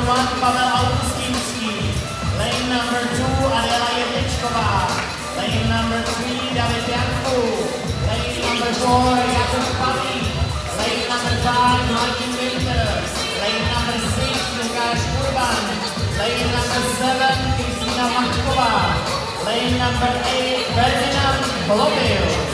1, Pavel Augustínský. Lane number 2, Adela Jedličková. Lane number 3, David Janku. Lane number 4, Jakub Pavý. Lane number 5, Martin Winter. Lane number 6, Lukáš Urban. Lane number 7, Kristýna Machková. Lane number 8, Ferdinand Hlobil.